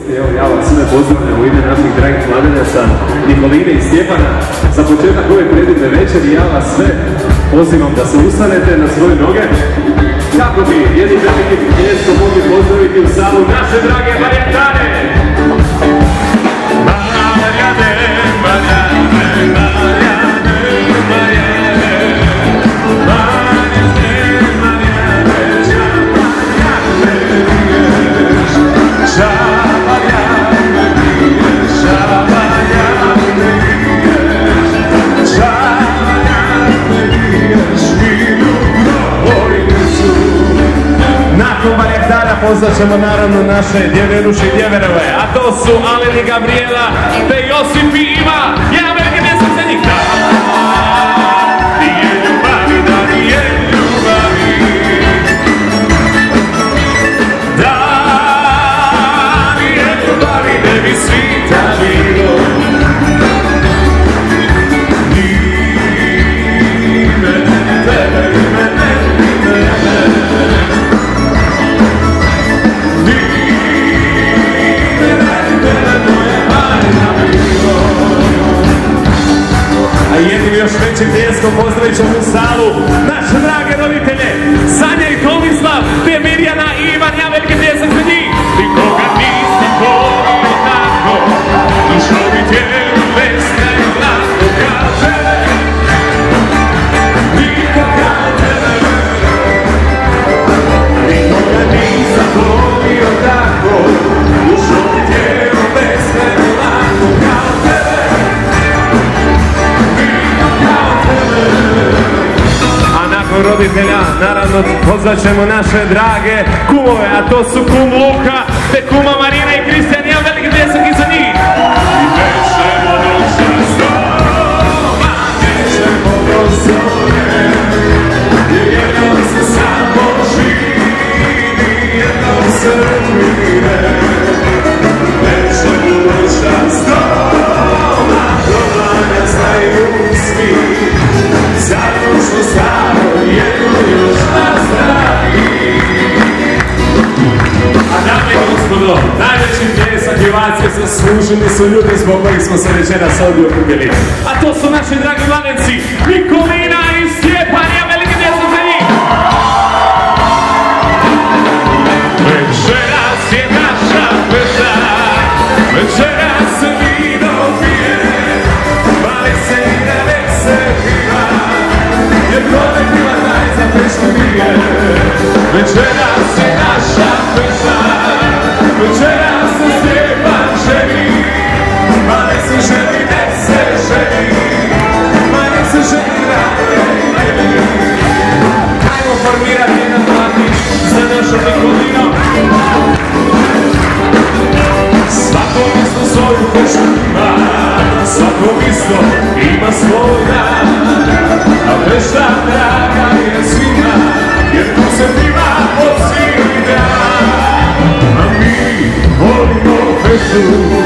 Evo, ja vas sve pozdravljam u ime naših dragih mladenaca Nikoline i Stjepana. Za početak ove predivne večeri ja vas sve pozivam da se ustanete na svoje noge kako bi jednim velikim pljeskom mogli pozdraviti u salu naše drage Marijane! Pozvat ćemo naravno naše djeveruše i djeverove, a to su Alen i Gabriela, te Josip i Iva. Ja velike mjesto za njih. Da nije ljubavi, da nije ljubavi, da nije ljubavi, ne bi svita bilo. Ni mene, ni tebe, ni mene, ni tebe. A jednim još većim pljeskom pozdravit ćemo u salu naše drage roditelje Sanja i Tomislav, te Mirjana i Ivan. Ja veliki pljesak za njih. Nikoga nisi volio tako, dušo bi tijelu vesna i lako kao tebe, nikad kao tebe. Nikoga nisam volio tako, dušo bi tijelu vesna i lako kao tebe. A nakon roditelja, naravno, pozvat ćemo naše drage kumove, a to su kum Luka, te kuma Marina i Kristijan. Ja veliki pljesak i za njih. I nećemo doći s doma, nećemo do zore, jer jednom se samo živi, jednom se umire. Nećemo doći s doma, domanja znaju svi, zato što staro jedno još nastavi. A dame i gospodo, najveći pljesak i ovacije zaslužili su ljudi zbog kojih smo se večeras ovdje okupili. A to su naši dragi mladenci Nikolina i Stjepan. Ja veliki pljesak za njih. Večeras je naša fešta, večeras se vino pije, mali se i da nek se piva, jer kolektiva taj za feštu nije. Večeras je naša fešta, večeras se Stjepan ženi, ma nek se ženi, nek se ženi, ma nek se ženi rade i tebi. Ajmo formirati jedan mladić za našu Nikolinu. Svako isto svoju feštu ima, svako isto ima svoj dan, a fešta draga je svima, jer tu se pima od svih dan. A mi volimo feštu,